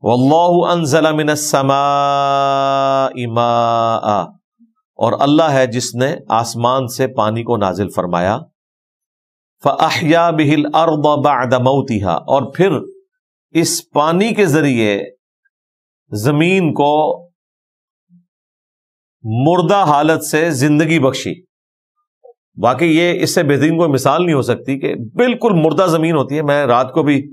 واللہ انزل من السماء ماء، اور اللہ ہے جس نے آسمان سے پانی کو نازل فرمایا، فاحیا بہ الارض بعد موتها، اور پھر اس پانی کے ذریعے زمین کو مردہ حالت سے زندگی بخشی۔ واقعی یہ اس سے بہترین کوئی مثال نہیں ہو سکتی کہ بالکل مردہ زمین ہوتی ہے۔ میں رات کو بھی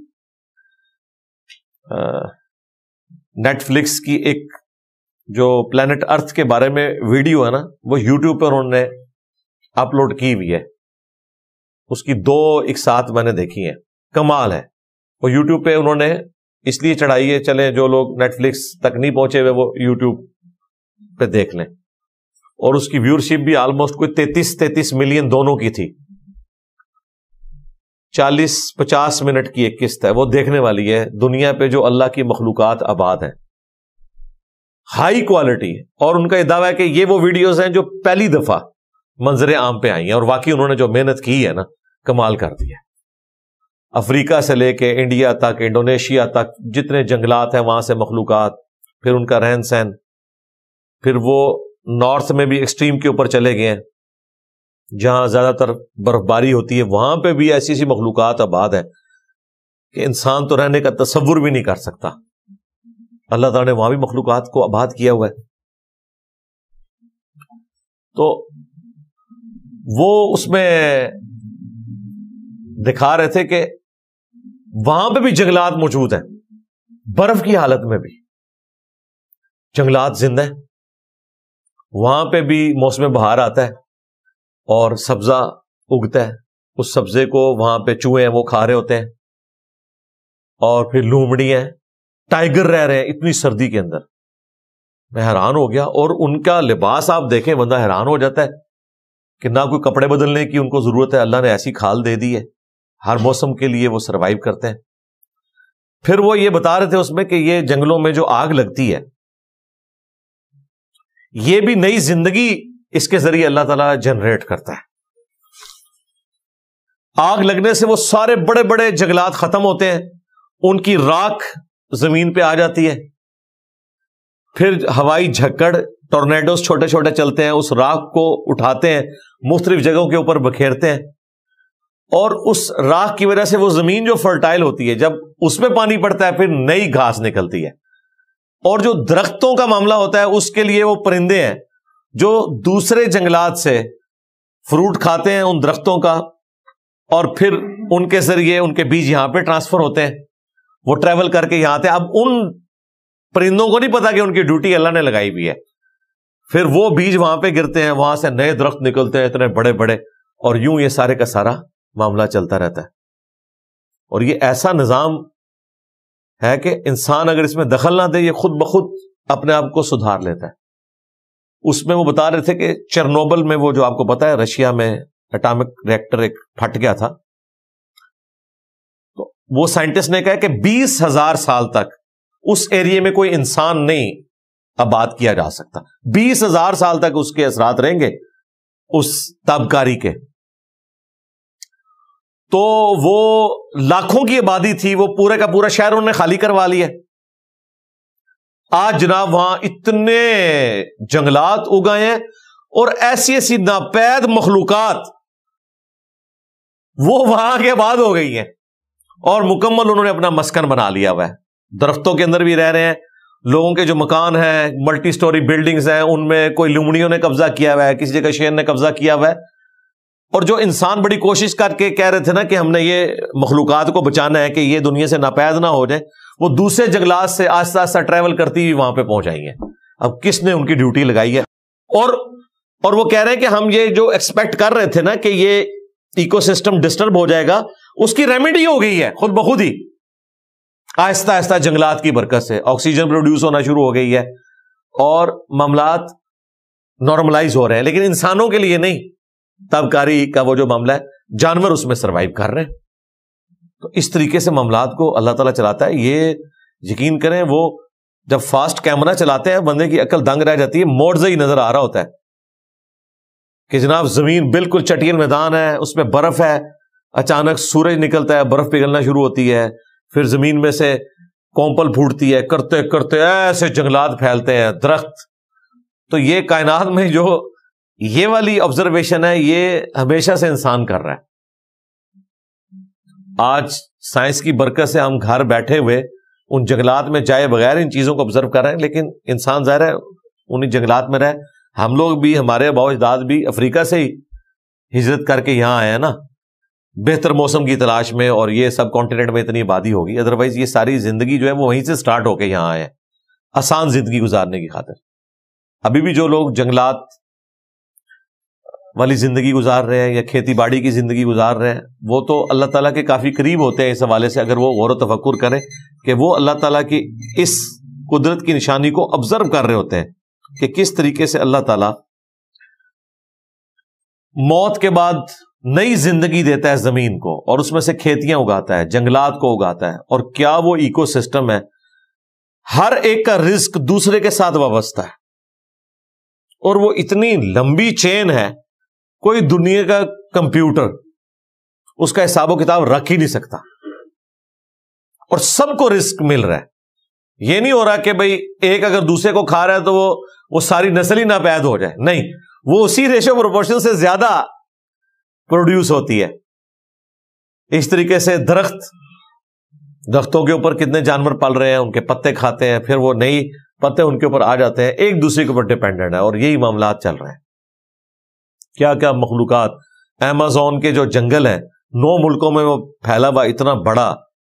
نیٹ فلکس کی ایک جو پلانٹ ارتھ کے بارے میں ویڈیو ہے نا، وہ یوٹیوب پر انہوں نے اپلوڈ کی ہوئی ہے، اس کی 2 ایک ساتھ میں نے دیکھی ہیں، کمال ہے۔ وہ یوٹیوب پہ انہوں نے اس لیے چڑھائی ہے، چلیں جو لوگ نیٹ فلکس تک نہیں پہنچے ہوئے وہ یوٹیوب پہ دیکھ لیں، اور اس کی ویورشپ بھی آلموسٹ کوئی 33 ملین دونوں کی تھی۔ 40-50 منٹ کی ایک قسط ہے، وہ دیکھنے والی ہے، دنیا پہ جو اللہ کی مخلوقات آباد ہیں، ہائی کوالٹی، اور ان کا یہ دعویٰ ہے کہ یہ وہ ویڈیوز ہیں جو پہلی دفعہ منظر عام پہ آئی ہیں، اور واقعی انہوں نے جو محنت کی ہے نا، کمال کر دیا۔ افریقہ سے لے کے انڈیا تک، انڈونیشیا تک، جتنے جنگلات ہیں وہاں سے مخلوقات، پھر ان کا رہن سہن، پھر وہ نارتھ میں بھی ایکسٹریم کے اوپر چلے گئے ہیں جہاں زیادہ تر برف باری ہوتی ہے، وہاں پہ بھی ایسی ایسی مخلوقات آباد ہے کہ انسان تو رہنے کا تصور بھی نہیں کر سکتا۔ اللہ تعالیٰ نے وہاں بھی مخلوقات کو آباد کیا ہوا ہے۔ تو وہ اس میں دکھا رہے تھے کہ وہاں پہ بھی جنگلات موجود ہیں، برف کی حالت میں بھی جنگلات زندہ ہیں، وہاں پہ بھی موسم بہار آتا ہے اور سبزہ اگتا ہے، اس سبزے کو وہاں پہ چوہے ہیں وہ کھا رہے ہوتے ہیں، اور پھر لومڑی ہیں، ٹائیگر رہ رہے ہیں اتنی سردی کے اندر۔ میں حیران ہو گیا، اور ان کا لباس آپ دیکھیں بندہ حیران ہو جاتا ہے کہ نہ کوئی کپڑے بدلنے کی ان کو ضرورت ہے، اللہ نے ایسی کھال دے دی ہے، ہر موسم کے لیے وہ سروائیو کرتے ہیں۔ پھر وہ یہ بتا رہے تھے اس میں کہ یہ جنگلوں میں جو آگ لگتی ہے، یہ بھی نئی زندگی اس کے ذریعے اللہ تعالیٰ جنریٹ کرتا ہے۔ آگ لگنے سے وہ سارے بڑے بڑے جنگلات ختم ہوتے ہیں، ان کی راکھ زمین پہ آ جاتی ہے، پھر ہوائی جھکڑ، ٹورنیڈوز چھوٹے چھوٹے چلتے ہیں، اس راکھ کو اٹھاتے ہیں، مختلف جگہوں کے اوپر بکھیرتے ہیں، اور اس راکھ کی وجہ سے وہ زمین جو فرٹائل ہوتی ہے، جب اس میں پانی پڑتا ہے پھر نئی گھاس نکلتی ہے۔ اور جو درختوں کا معاملہ ہوتا ہے اس کے لیے وہ پرندے ہیں جو دوسرے جنگلات سے فروٹ کھاتے ہیں ان درختوں کا، اور پھر ان کے ذریعے ان کے بیج یہاں پہ ٹرانسفر ہوتے ہیں، وہ ٹریول کر کے یہاں آتے ہیں۔ اب ان پرندوں کو نہیں پتا کہ ان کی ڈیوٹی اللہ نے لگائی ہوئی ہے، پھر وہ بیج وہاں پہ گرتے ہیں، وہاں سے نئے درخت نکلتے ہیں اتنے بڑے بڑے، اور یوں یہ سارے کا سارا معاملہ چلتا رہتا ہے۔ اور یہ ایسا نظام ہے کہ انسان اگر اس میں دخل نہ دے یہ خود بخود اپنے آپ کو سدھار لیتا ہے۔ اس میں وہ بتا رہے تھے کہ چرنوبل میں، وہ جو آپ کو پتا ہے رشیا میں اٹامک ریکٹر ایک پھٹ گیا تھا، تو وہ سائنٹسٹ نے کہا کہ 20,000 سال تک اس ایریے میں کوئی انسان نہیں آباد کیا جا سکتا، 20,000 سال تک اس کے اثرات رہیں گے اس تابکاری کے۔ تو وہ لاکھوں کی آبادی تھی، وہ پورے کا پورا شہر انہوں نے خالی کروا لیا۔ آج جناب وہاں اتنے جنگلات اگائے ہیں، اور ایسی ایسی ناپید مخلوقات وہ وہاں کے آباد ہو گئی ہیں، اور مکمل انہوں نے اپنا مسکن بنا لیا ہوا ہے۔ درختوں کے اندر بھی رہ رہے ہیں، لوگوں کے جو مکان ہیں، ملٹی سٹوری بلڈنگز ہیں، ان میں کوئی لومڑیوں نے قبضہ کیا ہوا ہے، کسی جگہ شیر نے قبضہ کیا ہوا ہے۔ اور جو انسان بڑی کوشش کر کے کہہ رہے تھے نا کہ ہم نے یہ مخلوقات کو بچانا ہے کہ یہ دنیا سے ناپید نہ ہو جائیں، وہ دوسرے جنگلات سے آہستہ آہستہ ٹریول کرتی ہوئی وہاں پہ پہنچ آئی ہیں۔ اب کس نے ان کی ڈیوٹی لگائی ہے؟ اور وہ کہہ رہے ہیں کہ ہم یہ جو ایکسپیکٹ کر رہے تھے نا کہ یہ ایکو سسٹم ڈسٹرب ہو جائے گا، اس کی ریمیڈی ہو گئی ہے خود بخود ہی، آہستہ آہستہ جنگلات کی برکت سے آکسیجن پروڈیوس ہونا شروع ہو گئی ہے، اور معاملات نارملائز ہو رہے ہیں۔ لیکن انسانوں کے لیے نہیں، تابکاری کا وہ جو معاملہ ہے، جانور اس میں سروائیو کر رہے ہیں۔ تو اس طریقے سے معاملات کو اللہ تعالیٰ چلاتا ہے۔ یہ یقین کریں، وہ جب فاسٹ کیمرہ چلاتے ہیں بندے کی عقل دنگ رہ جاتی ہے، موڑزہ ہی نظر آ رہا ہوتا ہے کہ جناب زمین بالکل چٹیل میدان ہے، اس میں برف ہے، اچانک سورج نکلتا ہے، برف پگھلنا شروع ہوتی ہے، پھر زمین میں سے کومپل پھوٹتی ہے، کرتے کرتے ایسے جنگلات پھیلتے ہیں، درخت. تو یہ کائنات میں جو یہ والی آبزرویشن ہے یہ ہمیشہ سے انسان کر رہا ہے. آج سائنس کی برکت سے ہم گھر بیٹھے ہوئے ان جنگلات میں جائے بغیر ان چیزوں کو آبزرو کر رہے ہیں، لیکن انسان ظاہر ہے انہیں جنگلات میں رہے. ہم لوگ بھی، ہمارے آباء و اجداد بھی افریقہ سے ہی ہجرت کر کے یہاں آئے ہیں نا، بہتر موسم کی تلاش میں، اور یہ سب کانٹیننٹ میں اتنی آبادی ہوگی. ادروائز یہ ساری زندگی جو ہے وہ وہیں سے سٹارٹ ہو کے یہاں آئے ہیں آسان زندگی گزارنے کی خاطر. ابھی بھی جو لوگ جنگلات والی زندگی گزار رہے ہیں یا کھیتی باڑی کی زندگی گزار رہے ہیں، وہ تو اللہ تعالیٰ کے کافی قریب ہوتے ہیں اس حوالے سے، اگر وہ غور و تفکر کریں کہ وہ اللہ تعالیٰ کی اس قدرت کی نشانی کو آبزرو کر رہے ہوتے ہیں کہ کس طریقے سے اللہ تعالیٰ موت کے بعد نئی زندگی دیتا ہے زمین کو، اور اس میں سے کھیتیاں اگاتا ہے، جنگلات کو اگاتا ہے، اور کیا وہ ایکو سسٹم ہے. ہر ایک کا رزق دوسرے کے ساتھ وابستہ ہے، اور وہ اتنی لمبی چین ہے کوئی دنیا کا کمپیوٹر اس کا حساب و کتاب رکھ ہی نہیں سکتا، اور سب کو رزق مل رہا ہے. یہ نہیں ہو رہا کہ بھئی ایک اگر دوسرے کو کھا رہا ہے تو وہ ساری نسل ہی ناپید ہو جائے، نہیں، وہ اسی ریشو پروپورشن سے زیادہ پروڈیوس ہوتی ہے. اس طریقے سے درختوں کے اوپر کتنے جانور پل رہے ہیں، ان کے پتے کھاتے ہیں، پھر وہ نئی پتے ان کے اوپر آ جاتے ہیں، ایک دوسرے کے اوپر ڈیپینڈنٹ ہے، اور یہی معاملات چل رہے ہیں. کیا کیا مخلوقات، ایمیزون کے جو جنگل ہیں 9 ملکوں میں وہ پھیلا ہوا اتنا بڑا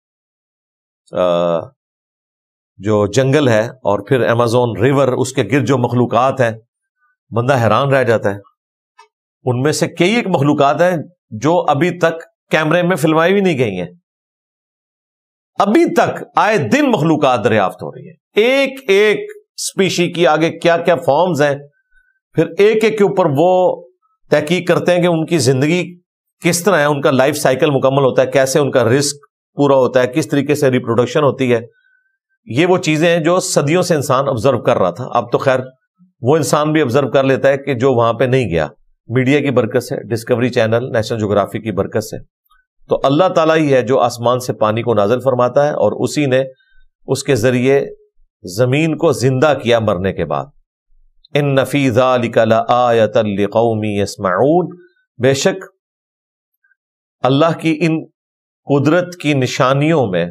جو جنگل ہے، اور پھر ایمیزون ریور، اس کے گرد جو مخلوقات ہیں بندہ حیران رہ جاتا ہے. ان میں سے کئی ایک مخلوقات ہیں جو ابھی تک کیمرے میں فلمائی بھی نہیں گئی ہیں، ابھی تک آئے دن مخلوقات دریافت ہو رہی ہیں، ایک ایک اسپیشی کی آگے کیا کیا فارمز ہیں، پھر ایک ایک کے اوپر وہ تحقیق کرتے ہیں کہ ان کی زندگی کس طرح ہے، ان کا لائف سائیکل مکمل ہوتا ہے، کیسے ان کا رزق پورا ہوتا ہے، کس طریقے سے ریپروڈکشن ہوتی ہے. یہ وہ چیزیں ہیں جو صدیوں سے انسان آبزرو کر رہا تھا. اب تو خیر وہ انسان بھی آبزرو کر لیتا ہے کہ جو وہاں پہ نہیں گیا، میڈیا کی برکت سے، ڈسکوری چینل، نیشنل جغرافی کی برکت سے. تو اللہ تعالیٰ ہی ہے جو آسمان سے پانی کو نازل فرماتا ہے، اور اسی نے اس کے ذریعے زمین کو زندہ کیا مرنے کے بعد. ان فی ذلک لآیۃ لقوم یسمعون، بے شک اللہ کی ان قدرت کی نشانیوں میں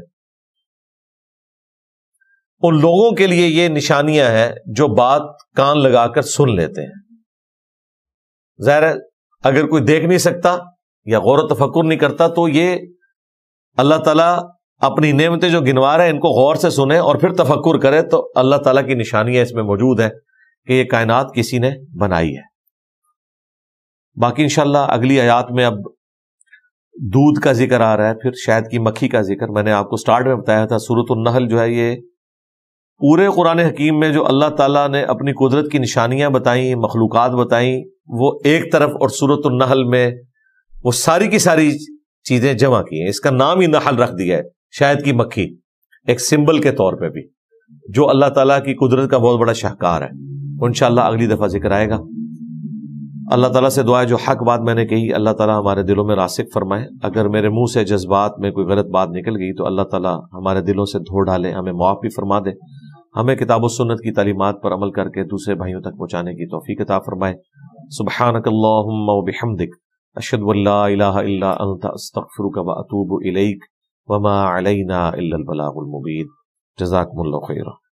ان لوگوں کے لیے یہ نشانیاں ہیں جو بات کان لگا کر سن لیتے ہیں. ظاہر ہے اگر کوئی دیکھ نہیں سکتا یا غور و تفکر نہیں کرتا تو یہ اللہ تعالیٰ اپنی نعمتیں جو گنوا رہے ہیں ان کو غور سے سنے اور پھر تفکر کرے تو اللہ تعالیٰ کی نشانیاں اس میں موجود ہیں کہ یہ کائنات کسی نے بنائی ہے. باقی انشاءاللہ اگلی آیات میں اب دودھ کا ذکر آ رہا ہے، پھر شہد کی مکھی کا ذکر. میں نے آپ کو سٹارٹ میں بتایا تھا سورۃ النحل جو ہے یہ پورے قرآن حکیم میں جو اللہ تعالیٰ نے اپنی قدرت کی نشانیاں بتائیں، مخلوقات بتائیں، وہ ایک طرف، اور سورۃ النحل میں وہ ساری کی ساری چیزیں جمع کی ہیں. اس کا نام ہی نحل رکھ دیا ہے، شہد کی مکھی، ایک سمبل کے طور پہ بھی، جو اللہ تعالیٰ کی قدرت کا بہت بڑا شاہکار ہے. انشاءاللہ اگلی دفعہ ذکر آئے گا. اللہ تعالیٰ سے دعا ہے جو حق بات میں نے کہی اللہ تعالیٰ ہمارے دلوں میں راسخ فرمائے. اگر میرے منہ سے جذبات میں کوئی غلط بات نکل گئی تو اللہ تعالیٰ ہمارے دلوں سے دھو ڈالے، ہمیں معاف بھی فرما دے، ہمیں کتاب و سنت کی تعلیمات پر عمل کر کے دوسرے بھائیوں تک پہنچانے کی توفیق عطا فرمائے. سبحانک اللہم و بحمدک، اشہد ان لا الہ الا انت، استغفرک و اتوب الیک، وما علینا الا البلاغ المبین. جزاکم اللہ خیرا.